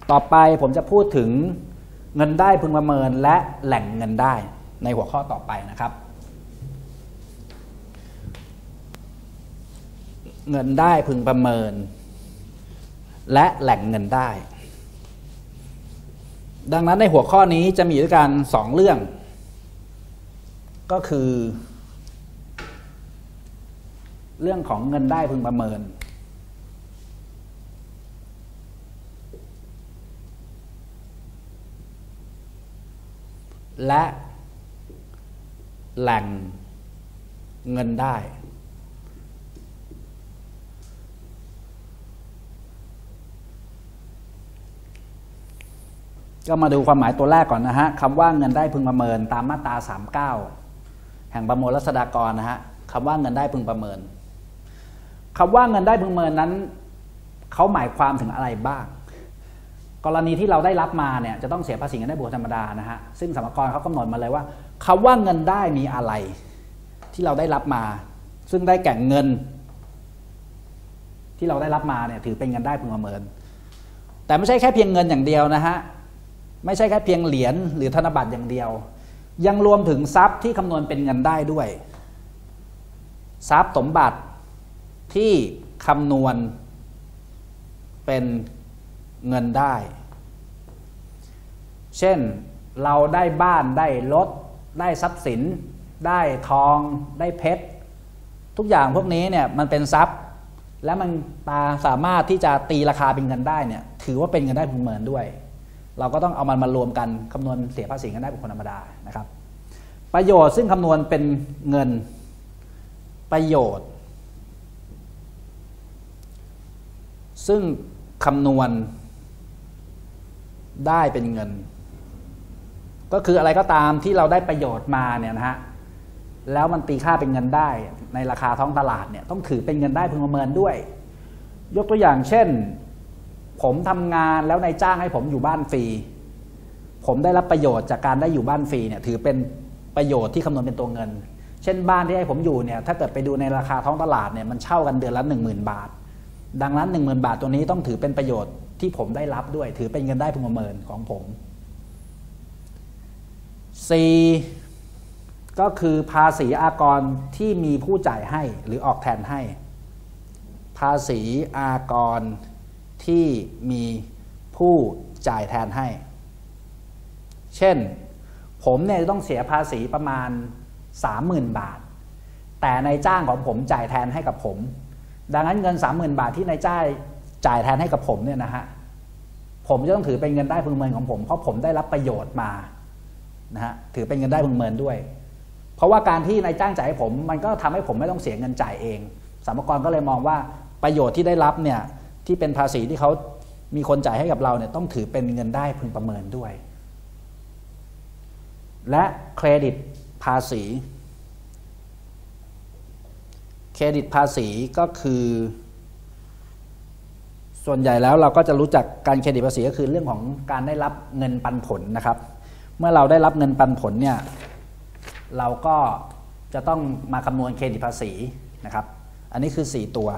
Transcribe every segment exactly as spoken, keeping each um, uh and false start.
ต่อไปผมจะพูดถึงเงินได้พึงประเมินและแหล่งเงินได้ในหัวข้อต่อไปนะครับเงินได้พึงประเมินและแหล่งเงินได้ดังนั้นในหัวข้อนี้จะมีด้วยกันสองเรื่องก็คือเรื่องของเงินได้พึงประเมินและแหล่งเงินได้ก็มาดูความหมายตัวแรกก่อนนะฮะคำว่าเงินได้พึงประเมินตามมาตราสามสิบเก้าแห่งประมวลรัษฎากรนะฮะคำว่าเงินได้พึงประเมินคำว่าเงินได้พึงประเมินนั้นเขาหมายความถึงอะไรบ้างกรณีที่เราได้รับมาเนี่ยจะต้องเสียภาษีเงินได้บุคคลธรรมดานะฮะซึ่งสรรพากรเขากำหนดมาเลยว่าคำว่าเงินได้มีอะไรที่เราได้รับมาซึ่งได้แก่เงินที่เราได้รับมาเนี่ยถือเป็นเงินได้พึงประเมินแต่ไม่ใช่แค่เพียงเงินอย่างเดียวนะฮะไม่ใช่แค่เพียงเหรียญหรือธนบัตรอย่างเดียวยังรวมถึงทรัพย์ที่คำนวณเป็นเงินได้ด้วยทรัพย์สมบัติที่คำนวณเป็นเงินได้เช่นเราได้บ้านได้รถได้ทรัพย์สินได้ทองได้เพชรทุกอย่างพวกนี้เนี่ยมันเป็นทรัพย์และมันตาสามารถที่จะตีราคาเป็นเงินได้เนี่ยถือว่าเป็นเงินได้พึงประเมินด้วยเราก็ต้องเอามันมารวมกันคำนวณเสียภาษีเงินได้บุคคลธรรมดานะครับประโยชน์ซึ่งคำนวณเป็นเงินประโยชน์ซึ่งคำนวณได้เป็นเงินก็คืออะไรก็ตามที่เราได้ประโยชน์มาเนี่ยนะฮะแล้วมันตีค่าเป็นเงินได้ในราคาท้องตลาดเนี่ยต้องถือเป็นเงินได้พึงประเมินด้วยยกตัวอย่างเช่นผมทำงานแล้วนายจ้างให้ผมอยู่บ้านฟรีผมได้รับประโยชน์จากการได้อยู่บ้านฟรีเนี่ยถือเป็นประโยชน์ที่คำนวณเป็นตัวเงินเช่นบ้านที่ให้ผมอยู่เนี่ยถ้าเกิดไปดูในราคาท้องตลาดเนี่ยมันเช่ากันเดือนละ หนึ่งหมื่น บาทดังนั้น หนึ่งหมื่น บาทตัวนี้ต้องถือเป็นประโยชน์ที่ผมได้รับด้วยถือเป็นเงินได้พึงประเมินของผม C ก็คือภาษีอากรที่มีผู้จ่ายให้หรือออกแทนให้ภาษีอากรที่มีผู้จ่ายแทนให้เช่นผมเนี่ยต้องเสียภาษีประมาณ สามหมื่น บาทแต่นายจ้างของผมจ่ายแทนให้กับผมดังนั้นเงิน สามหมื่น บาทที่นายจ้างจ่ายแทนให้กับผมเนี่ยนะฮะผมจะต้องถือเป็นเงินได้พึงประเมินของผมเพราะผมได้รับประโยชน์มานะฮะถือเป็นเงินได้พึงประเมินด้วยเพราะว่าการที่นายจ้างจ่ายให้ผมมันก็ทำให้ผมไม่ต้องเสียเงินจ่ายเองสรรพากรก็เลยมองว่าประโยชน์ที่ได้รับเนี่ยที่เป็นภาษีที่เขามีคนจ่ายให้กับเราเนี่ยต้องถือเป็นเงินได้พึงประเมินด้วยและเครดิตภาษีเครดิตภาษีก็คือส่วนใหญ่แล้วเราก็จะรู้จักการเครดิตภาษีก็คือเรื่องของการได้รับเงินปันผลนะครับเมื่อเราได้รับเงินปันผลเนี่ยเราก็จะต้องมาคำนวณเครดิตภาษีนะครับอันนี้คือสี่ตัว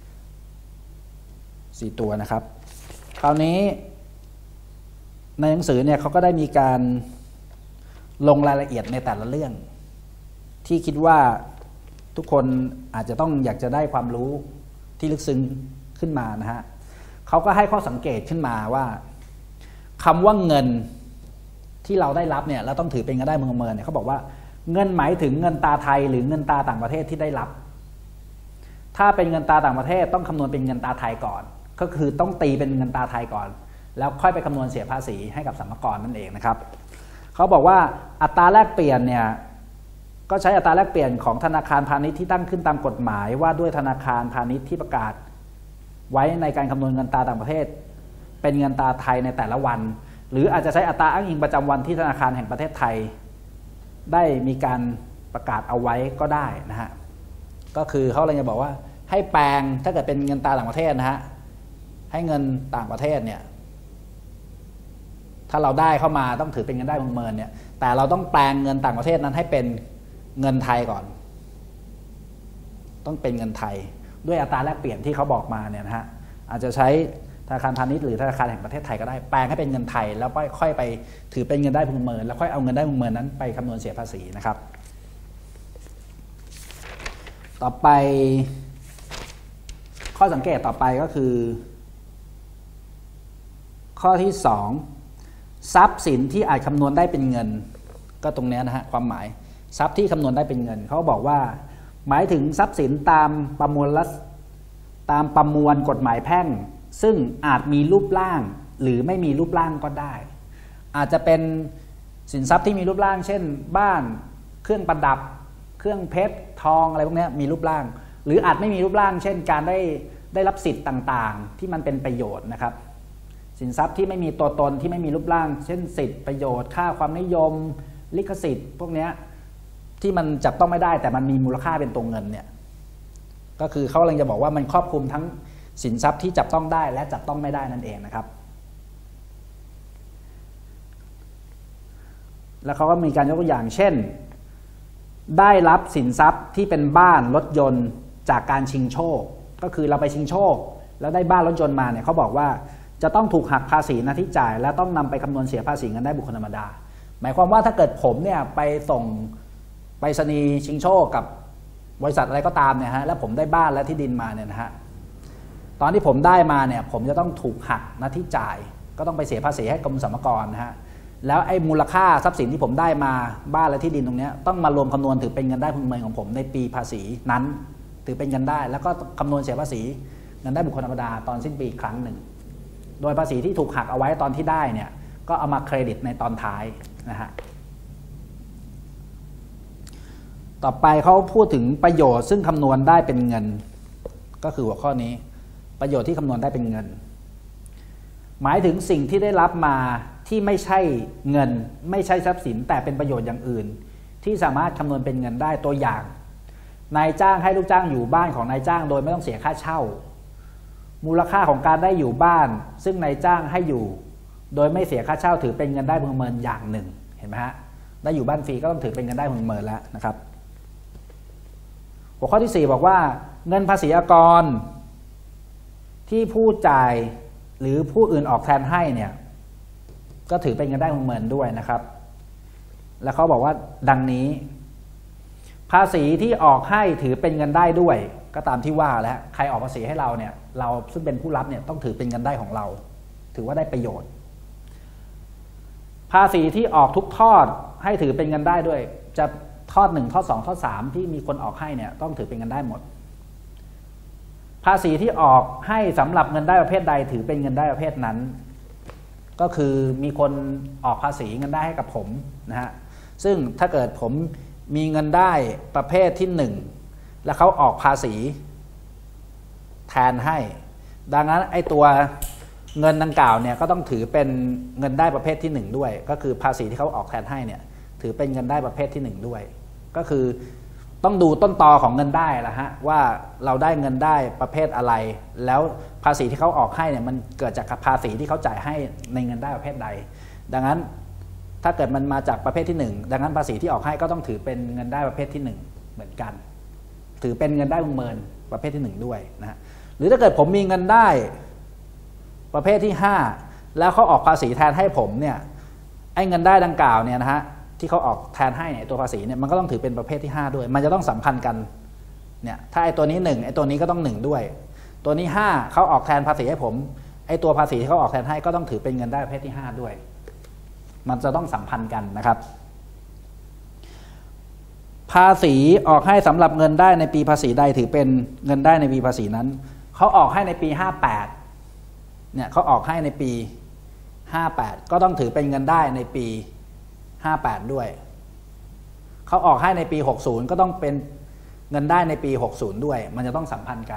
สี่ตัวนะครับคราวนี้ในหนังสือเนี่ยเขาก็ได้มีการลงรายละเอียดในแต่ละเรื่องที่คิดว่าทุกคนอาจจะต้องอยากจะได้ความรู้ที่ลึกซึ้งขึ้นมานะฮะเขาก็ให้ข้อสังเกตขึ้นมาว่าคำว่าเงินที่เราได้รับเนี่ยเราต้องถือเป็นเงินได้พึงประเมินเนี่ยเขาบอกว่าเงินหมายถึงเงินตราไทยหรือเงินตราต่างประเทศที่ได้รับถ้าเป็นเงินตราต่างประเทศต้องคำนวณเป็นเงินตราไทยก่อนก็คือต้องตีเป็นเงินตราไทยก่อนแล้วค่อยไปคำนวณเสียภาษีให้กับสรรพากรนั่นเองนะครับเขาบอกว่าอัตราแลกเปลี่ยนเนี่ยก็ใช้อัตราแลกเปลี่ยนของธนาคารพาณิชย์ที่ตั้งขึ้นตามกฎหมายว่าด้วยธนาคารพาณิชย์ที่ประกาศไว้ในการคำนวณเงินตราต่างประเทศเป็นเงินตราไทยในแต่ละวันหรืออาจจะใช้อัตราอ้างอิงประจำวันที่ธนาคารแห่งประเทศไทยได้มีการประกาศเอาไว้ก็ได้นะฮะก็คือเขาเลยจะบอกว่าให้แปลงถ้าเกิดเป็นเงินตราต่างประเทศนะฮะให้เงินต่างประเทศเนี่ยถ้าเราได้เข้ามาต้องถือเป็นเงินได้พึงประเมินเนี่ยแต่เราต้องแปลงเงินต่างประเทศนั้นให้เป็นเงินไทยก่อนต้องเป็นเงินไทยด้วยอัตราแลกเปลี่ยนที่เขาบอกมาเนี่ยนะฮะอาจจะใช้ธนาคารพาณิชย์หรือธนาคารแห่งประเทศไทยก็ได้แปลงให้เป็นเงินไทยแล้วค่อยไปถือเป็นเงินได้พึงประเมินแล้วค่อยเอาเงินได้พึงประเมินนั้นไปคำนวณเสียภาษีนะครับต่อไปข้อสังเกตต่อไปก็คือข้อที่สองทรัพย์สินที่อาจคำนวณได้เป็นเงินก็ตรงนี้นะฮะความหมายทรัพย์ที่คำนวณได้เป็นเงินเขาบอกว่าหมายถึงทรัพย์สินตามประมวลรัฐตามประมวลกฎหมายแพ่งซึ่งอาจมีรูปร่างหรือไม่มีรูปร่างก็ได้ อาจจะเป็นสินทรัพย์ที่มีรูปร่างเช่นบ้านเครื่องประดับเครื่องเพชรทองอะไรพวกนี้มีรูปร่างหรืออาจไม่มีรูปร่างเช่นการได้ได้รับสิทธิ์ต่างๆที่มันเป็นประโยชน์นะครับสินทรัพย์ที่ไม่มีตัวตนที่ไม่มีรูปร่างเช่นสิทธิประโยชน์ค่าความนิยมลิขสิทธิ์พวกนี้ที่มันจับต้องไม่ได้แต่มันมีมูลค่าเป็นตัวเงินเนี่ยก็คือเขากำลังจะบอกว่ามันครอบคลุมทั้งสินทรัพย์ที่จับต้องได้และจับต้องไม่ได้นั่นเองนะครับแล้วเขาก็มีการยกตัวอย่างเช่นได้รับสินทรัพย์ที่เป็นบ้านรถยนต์จากการชิงโชคก็คือเราไปชิงโชคแล้วได้บ้านรถยนต์มาเนี่ยเขาบอกว่าจะต้องถูกหักภาษีหน้าที่จ่ายและต้องนำไปคำนวณเสียภาษีเงินได้บุคคลธรรมดาหมายความว่าถ้าเกิดผมเนี่ยไปส่งไปรษณีย์ชิงโชคกับบริษัทอะไรก็ตามเนี่ยฮะแล้วผมได้บ้านและที่ดินมาเนี่ยนะฮะตอนที่ผมได้มาเนี่ยผมจะต้องถูกหักหน้าที่จ่ายก็ต้องไปเสียภาษีให้กรมสรรพากรนะฮะแล้วไอ้มูลค่าทรัพย์สินที่ผมได้มาบ้านและที่ดินตรงนี้ต้องมารวมคำนวณถือเป็นเงินได้พึงประเมินของผมในปีภาษีนั้นถือเป็นเงินได้แล้วก็คำนวณเสียภาษีเงินได้บุคคลธรรมดาตอนสิ้นปีอีกครั้งหนึ่งโดยภาษีที่ถูกหักเอาไว้ตอนที่ได้เนี่ยก็เอามาเครดิตในตอนท้ายนะฮะต่อไปเขาพูดถึงประโยชน์ซึ่งคำนวณได้เป็นเงินก็คือหัวข้อนี้ประโยชน์ที่คำนวณได้เป็นเงินหมายถึงสิ่งที่ได้รับมาที่ไม่ใช่เงินไม่ใช่ทรัพย์สินแต่เป็นประโยชน์อย่างอื่นที่สามารถคำนวณเป็นเงินได้ตัวอย่างนายจ้างให้ลูกจ้างอยู่บ้านของนายจ้างโดยไม่ต้องเสียค่าเช่ามูลค่าของการได้อยู่บ้านซึ่งนายจ้างให้อยู่โดยไม่เสียค่าเช่าถือเป็นเงินได้พึงประเมินอย่างหนึ่งเห็นไหมฮะได้อยู่บ้านฟรีก็ต้องถือเป็นเงินได้พึงประเมินแล้วนะครับหัวข้อที่สี่บอกว่าเงินภาษีอากรที่ผู้จ่ายหรือผู้อื่นออกแทนให้เนี่ยก็ถือเป็นเงินได้พึงประเมินด้วยนะครับแล้วเขาบอกว่าดังนี้ภาษีที่ออกให้ถือเป็นเงินได้ด้วยก็ตามที่ว่าแล้วใครออกภาษีให้เราเนี่ยเราซึ่งเป็นผู้รับเนี่ยต้องถือเป็นเงินได้ของเราถือว่าได้ประโยชน์ภาษีที่ออกทุกทอดให้ถือเป็นเงินได้ด้วยจะทอดหนึ่งทอดสองทอดสามที่มีคนออกให้เนี่ยต้องถือเป็นเงินได้หมดภาษีที่ออกให้สำหรับเงินได้ประเภทใดถือเป็นเงินได้ประเภทนั้นก็คือมีคนออกภาษีเงินได้ให้กับผมนะฮะซึ่งถ้าเกิดผมมีเงินได้ประเภทที่หนึ่งแล้วเขาออกภาษีแทนให้ดังนั้นไอ้ตัวเงินดังกล่าวเนี่ยก็ต้องถือเป็นเงินได้ประเภทที่หนึ่งด้วยก็คือภาษีที่เขาออกแทนให้เนี่ยถือเป็นเงินได้ประเภทที่หนึ่งด้วยก็คือต้องดูต้นตอของเงินได้ละฮะว่าเราได้เงินได้ประเภทอะไรแล้วภาษีที่เขาออกให้เนี่ยมันเกิดจากภาษีที่เขาจ่ายให้ในเงินได้ประเภทใดดังนั้นถ้าเกิดมันมาจากประเภทที่หนึ่งดังนั้นภาษีที่ออกให้ก็ต้องถือเป็นเงินได้ประเภทที่หนึ่งเหมือนกันถือเป็นเงินได้วงเงินประเภทที่หนึ่งด้วยนะฮะหรือถ้าเกิดผมมีเงินได้ประเภทที่ห้าแล้วเขาออกภาษีแทนให้ผมเนี่ยไอ้เงินได้ดังกล่าวเนี่ยนะฮะที่เขาออกแทนให้เนี่ยตัวภาษีเนี่ยมันก็ต้องถือเป็นประเภทที่ห้าด้วยมันจะต้องสัมพันธ์กันเนี่ยถ้าไอ้ตัวนี้หนึ่งไอ้ตัวนี้ก็ต้องหนึ่งด้วยตัวนี้ห้าเขาออกแทนภาษีให้ผมไอ้ตัวภาษีที่เขาออกแทนให้ก็ต้องถือเป็นเงินได้ประเภทที่ห้าด้วยมันจะต้องสัมพันธ์กันนะครับภาษีออกให้สำหรับเงินได้ในปีภาษีใดถือเป็นเงินได้ในปีภาษีนั้นเขาออกให้ในปีห้าแปดเนี่ยเขาออกให้ในปีห้าแปดก็ต้องถือเป็นเงินได้ในปีห้าแปดด้วยเขาออกให้ในปีหกสิบก็ต้องเป็นเงินได้ในปีหกสิบด้วยมันจะต้องสัมพันธ์กัน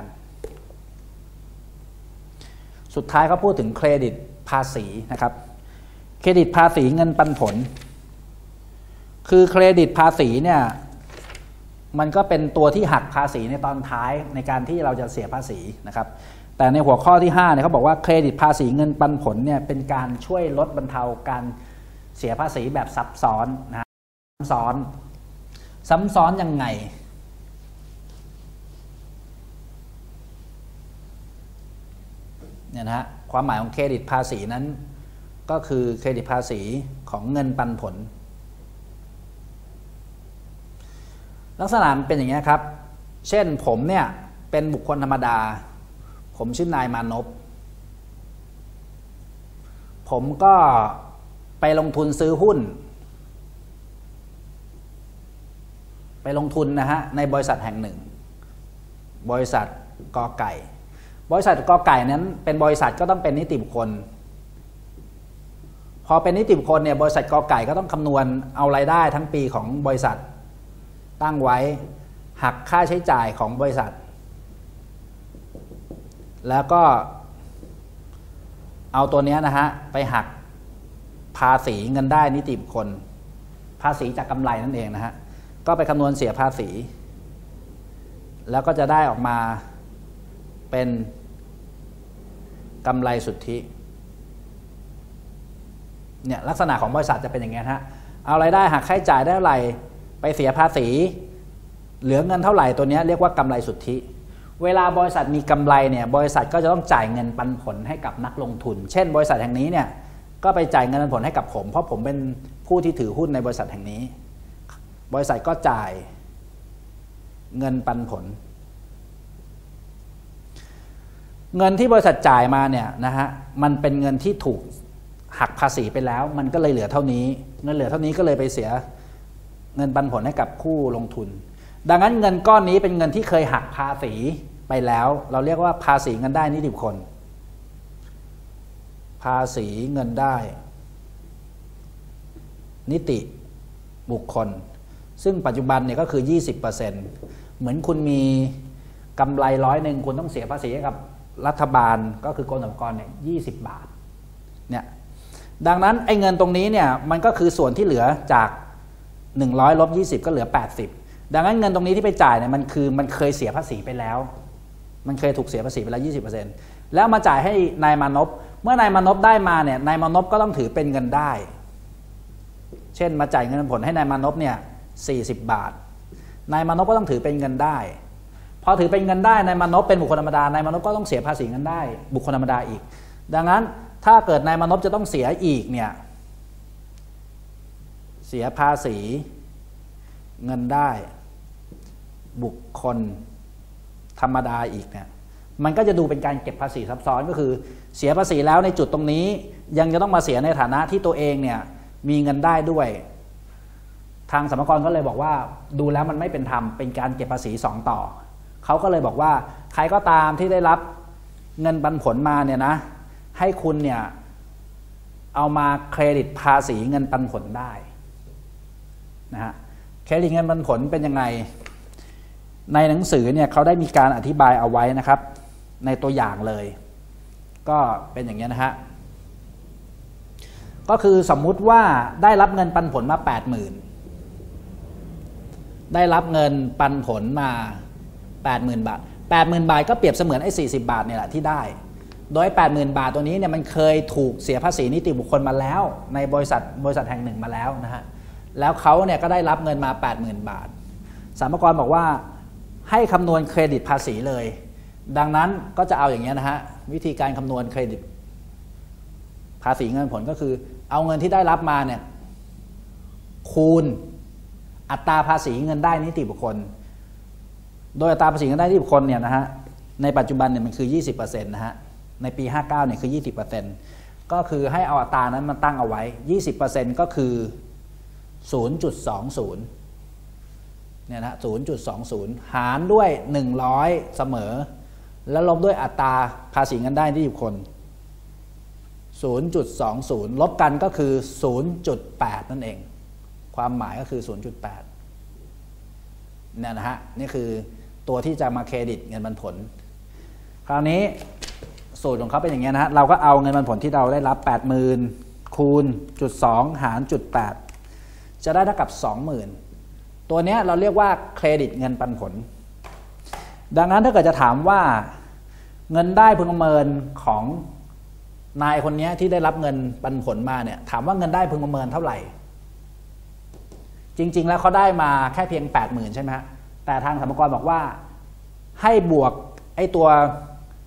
สุดท้ายเขาพูดถึงเครดิตภาษีนะครับเครดิตภาษีเงินปันผลคือเครดิตภาษีเนี่ยมันก็เป็นตัวที่หักภาษีในตอนท้ายในการที่เราจะเสียภาษีนะครับแต่ในหัวข้อที่ห้าเนี่ยเขาบอกว่าเครดิตภาษีเงินปันผลเนี่ยเป็นการช่วยลดบรรเทาการเสียภาษีแบบซับซ้อนนะซับซ้อนซ้ำซ้อนยังไงเนี่ยนะฮะความหมายของเครดิตภาษีนั้นก็คือเครดิตภาษีของเงินปันผลลักษณะเป็นอย่างนี้ครับเช่นผมเนี่ยเป็นบุคคลธรรมดาผมชื่อนายมานพผมก็ไปลงทุนซื้อหุ้นไปลงทุนนะฮะในบริษัทแห่งหนึ่งบริษัทกอไก่บริษัทกอไก่นั้นเป็นบริษัทก็ต้องเป็นนิติบุคคลพอเป็นนิติบุคคลเนี่ยบริษัทกอไก่ก็ต้องคำนวณเอารายได้ทั้งปีของบริษัทตั้งไว้หักค่าใช้จ่ายของบริษัทแล้วก็เอาตัวนี้นะฮะไปหักภาษีเงินได้นิติบุคคลภาษีจากกำไรนั่นเองนะฮะก็ไปคำนวณเสียภาษีแล้วก็จะได้ออกมาเป็นกำไรสุทธิเนี่ยลักษณะของบริษัทจะเป็นอย่างนี้ฮะเอารายได้หักค่าใช้จ่ายได้เท่าไหร่ไปเสียภาษีเหลือเงินเท่าไหร่ตัวนี้เรียกว่ากำไรสุทธิเวลาบริษัทมีกำไรเนี่ยบริษัทก็จะต้องจ่ายเงินปันผลให้กับนักลงทุนเช่นบริษัทแห่งนี้เนี่ยก็ไปจ่ายเงินปันผลให้กับผมเพราะผมเป็นผู้ที่ถือหุ้นในบริษัทแห่งนี้บริษัทก็จ่ายเงินปันผลเงินที่บริษัทจ่ายมาเนี่ยนะฮะมันเป็นเงินที่ถูกหักภาษีไปแล้วมันก็เลยเหลือเท่านี้เงินเหลือเท่านี้ก็เลยไปเสียเงินปันผลให้กับผู้ลงทุนดังนั้นเงินก้อนนี้เป็นเงินที่เคยหักภาษีไปแล้วเราเรียกว่าภาษีเงินได้นิติบุคคลภาษีเงินได้นิติบุคคลซึ่งปัจจุบันเนี่ยก็คือ ยี่สิบเปอร์เซ็นต์ เหมือนคุณมีกำไรร้อยหนึ่งคุณต้องเสียภาษีให้กับรัฐบาลก็คือกรมสรรพากรเนี่ยยี่สิบบาทเนี่ยดังนั้นไอ้เงินตรงนี้เนี่ยมันก็คือส่วนที่เหลือจากหนึ่งร้อยลบยี่สิบก็เหลือแปดสิบดังนั้นเงินตรงนี้ที่ไปจ่ายเนี่ยมันคือมันเคยเสียภาษีไปแล้วมันเคยถูกเสียภาษีไปแล้ว ยี่สิบเปอร์เซ็นต์ แล้วมาจ่ายให้นายมานพเมื่อนายมานพได้มาเนี่ยนายมานพก็ต้องถือเป็นเงินได้เช่นมาจ่ายเงินผลให้นายมานพเนี่ยสี่สิบบาทนายมานพก็ต้องถือเป็นเงินได้พอถือเป็นเงินได้นายมานพเป็นบุคคลธรรมดานายมานพก็ต้องเสียภาษีเงินได้บุคคลธรรมดาอีกดังนั้นถ้าเกิดนายมานพจะต้องเสียอีกเนี่ยเสียภาษีเงินได้บุคคลธรรมดาอีกเนี่ยมันก็จะดูเป็นการเก็บภาษีซับซ้อนก็คือเสียภาษีแล้วในจุดตรงนี้ยังจะต้องมาเสียในฐานะที่ตัวเองเนี่ยมีเงินได้ด้วยทางสรรพากรก็เลยบอกว่าดูแล้วมันไม่เป็นธรรมเป็นการเก็บภาษีสองต่อเขาก็เลยบอกว่าใครก็ตามที่ได้รับเงินปันผลมาเนี่ยนะให้คุณเนี่ยเอามาเครดิตภาษีเงินปันผลได้นะฮะเครดิตเงินปันผลเป็นยังไงในหนังสือเนี่ยเขาได้มีการอธิบายเอาไว้นะครับในตัวอย่างเลยก็เป็นอย่างนี้นะฮะก็คือสมมุติว่าได้รับเงินปันผลมา แปดหมื่น ได้รับเงินปันผลมา แปดหมื่น บาท แปดหมื่น บาทก็เปรียบเสมือนไอ้สี่สิบบาทเนี่ยแหละที่ได้โดย แปดหมื่น บาทตัวนี้เนี่ยมันเคยถูกเสียภาษีนิติบุคคลมาแล้วในบริษัทบริษัทแห่งหนึ่งมาแล้วนะฮะแล้วเขาเนี่ยก็ได้รับเงินมา แปดหมื่น บาทสรรพากรบอกว่าให้คำนวณเครดิตภาษีเลยดังนั้นก็จะเอาอย่างนี้นะฮะวิธีการคำนวณเครดิตภาษีเงินผลก็คือเอาเงินที่ได้รับมาเนี่ยคูณอัตราภาษีเงินได้นิติบุคคลโดยอัตราภาษีเงินได้นิติบุคคลเนี่ยนะฮะในปัจจุบันเนี่ยมันคือ ยี่สิบเปอร์เซ็นต์ นะฮะในปีห้าสิบเก้าเนี่ยคือ ยี่สิบเปอร์เซ็นต์ ก็คือให้เอาอัตรานั้นมาตั้งเอาไว้ ยี่สิบเปอร์เซ็นต์ ก็คือ ศูนย์จุดสองศูนย์ เนี่ยนะ ศูนย์จุดสองศูนย์ หารด้วยหนึ่งร้อยเสมอแล้วลบด้วยอัตราภาษีเงินได้นิติบุคคล ศูนย์จุดสองศูนย์ ลบกันก็คือ ศูนย์จุดแปด นั่นเองความหมายก็คือ ศูนย์จุดแปด เนี่ยนะฮะนี่คือตัวที่จะมาเครดิตเงินปันผลคราวนี้สูตรของเขาเป็นอย่างนี้นะฮะเราก็เอาเงินปันผลที่เราได้รับ แปดหมื่น คูณจุดสองหารจุดแปดจะได้เท่ากับ สองหมื่น ตัวนี้เราเรียกว่าเครดิตเงินปันผลดังนั้นถ้าเกิดจะถามว่าเงินได้พึงประเมินของนายคนนี้ที่ได้รับเงินปันผลมาเนี่ยถามว่าเงินได้พึงประเมินเท่าไหร่จริงๆแล้วเขาได้มาแค่เพียง แปดหมื่น ใช่ไหมฮะแต่ทางสรรพากรบอกว่าให้บวกไอ้ตัว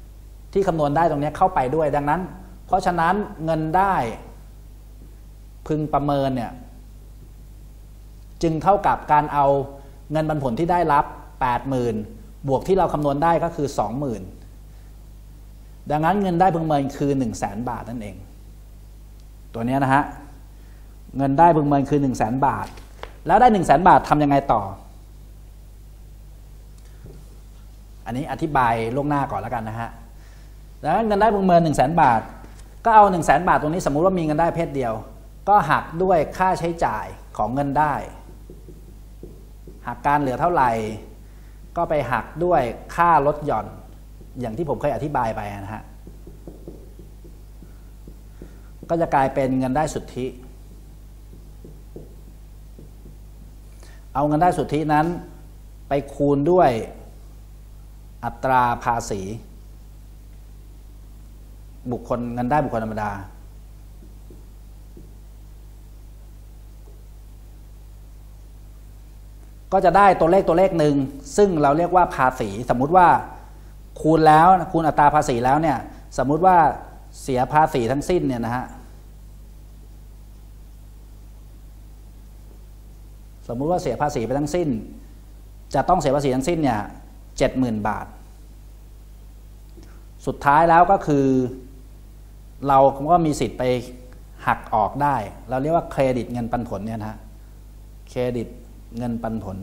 ที่คำนวณได้ตรงนี้เข้าไปด้วยดังนั้นเพราะฉะนั้นเงินได้พึงประเมินเนี่ยจึงเท่ากับการเอาเงินปันผลที่ได้รับ แปดหมื่น บวกที่เราคำนวณได้ก็คือ สองหมื่น ดังนั้นเงินได้พึงประเมินคือ หนึ่งแสน บาทนั่นเองตัวนี้นะฮะเงินได้พึงประเมินคือ หนึ่งแสน บาทแล้วได้ หนึ่งแสน บาททำยังไงต่ออันนี้อธิบายล่วงหน้าก่อนแล้วกันนะฮะแล้วเงินได้พึงประเมิน หนึ่งแสน บาทก็เอา หนึ่งแสน บาทตรงนี้สมมุติว่ามีเงินได้เพศเดียวก็หักด้วยค่าใช้จ่ายของเงินได้หักการเหลือเท่าไหร่ก็ไปหักด้วยค่าลดหย่อนอย่างที่ผมเคยอธิบายไปนะฮะก็จะกลายเป็นเงินได้สุทธิเอาเงินได้สุทธินั้นไปคูณด้วยอัตราภาษีบุคคลเงินได้บุคคลธรรมดาก็จะได้ตัวเลขตัวเลขหนึ่งซึ่งเราเรียกว่าภาษีสมมุติว่าคูณแล้วคูณอัตราภาษีแล้วเนี่ยสมมุติว่าเสียภาษีทั้งสิ้นเนี่ยนะฮะสมมุติว่าเสียภาษีไปทั้งสิ้นจะต้องเสียภาษีทั้งสิ้นเนี่ยเจ็ดหมื่นบาทสุดท้ายแล้วก็คือเราก็มีสิทธิ์ไปหักออกได้เราเรียกว่าเครดิตเงินปันผลเนี่ยนะฮะเครดิตเงินปันผล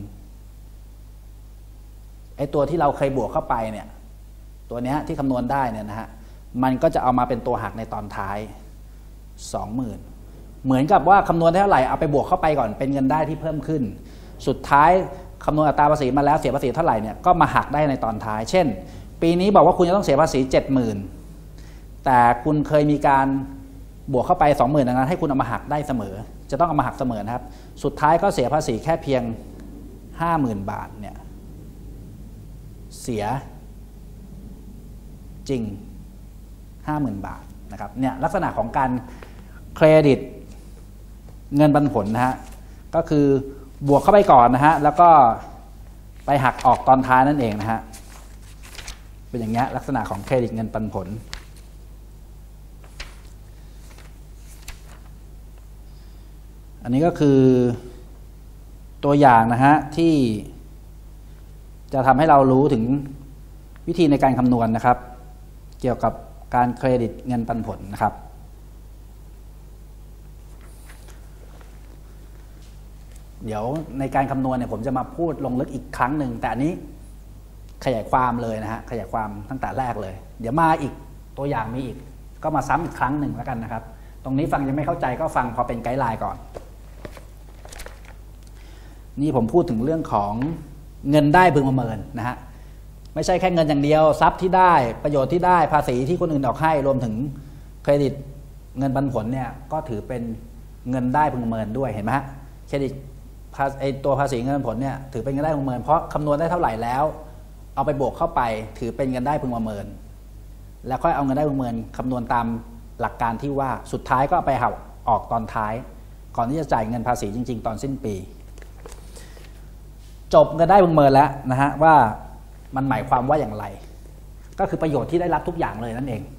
ไอ้ตัวที่เราเคยบวกเข้าไปเนี่ยตัวนี้ที่คำนวณได้เนี่ยนะฮะมันก็จะเอามาเป็นตัวหักในตอนท้าย สองหมื่น เหมือนกับว่าคำนวณได้เท่าไหร่เอาไปบวกเข้าไปก่อนเป็นเงินได้ที่เพิ่มขึ้นสุดท้ายคำนวณอัตราภาษีมาแล้วเสียภาษีเท่าไหร่เนี่ยก็มาหักได้ในตอนท้ายเช่นปีนี้บอกว่าคุณจะต้องเสียภาษี เจ็ดหมื่น แต่คุณเคยมีการบวกเข้าไป สองหมื่น ดังนั้นให้คุณเอามาหักได้เสมอจะต้องเอามาหักเสมอนะครับสุดท้ายก็เสียภาษีแค่เพียง ห้าหมื่น บาทเนี่ยเสียจริง ห้าหมื่น บาทนะครับเนี่ยลักษณะของการเครดิตเงินปันผลนะฮะก็คือบวกเข้าไปก่อนนะฮะแล้วก็ไปหักออกตอนท้ายนั่นเองนะฮะเป็นอย่างเงี้ยลักษณะของเครดิตเงินปันผลอันนี้ก็คือตัวอย่างนะฮะที่จะทำให้เรารู้ถึงวิธีในการคำนวณนะครับเกี่ยวกับการเครดิตเงินปันผลนะครับเดี๋ยวในการคำนวณเนี่ยผมจะมาพูดลงลึกอีกครั้งหนึ่งแต่อันนี้ขยายความเลยนะฮะขยายความตั้งแต่แรกเลยเดี๋ยวมาอีกตัวอย่างมีอีกก็มาซ้ำอีกครั้งหนึ่งแล้วกันนะครับตรงนี้ฟังยังไม่เข้าใจก็ฟังพอเป็นไกด์ไลน์ก่อนนี่ผมพูดถึงเรื่องของเงินได้พึงประเมินนะฮะไม่ใช่แค่เงินอย่างเดียวทรัพย์ที่ได้ประโยชน์ที่ได้ภาษีที่คนอื่นออกให้รวมถึงเครดิตเงินปันผลเนี่ยก็ถือเป็นเงินได้พึงประเมินด้วยเห็นไหมฮะเครดิตไอตัวภาษีเงินปันผลเนี่ยถือเป็นเงินได้พึงประเมินเพราะคำนวณได้เท่าไหร่แล้วเอาไปบวกเข้าไปถือเป็นเงินได้พึงประเมินแล้วค่อยเอาเงินได้พึงประเมินคำนวณตามหลักการที่ว่าสุดท้ายก็เอาไปหักออกตอนท้ายก่อนที่จะจ่ายเงินภาษีจริงๆตอนสิ้นปีจบเงินได้พึงประเมินแล้วนะฮะว่ามันหมายความว่าอย่างไรก็คือประโยชน์ที่ได้รับทุกอย่างเลยนั่นเอง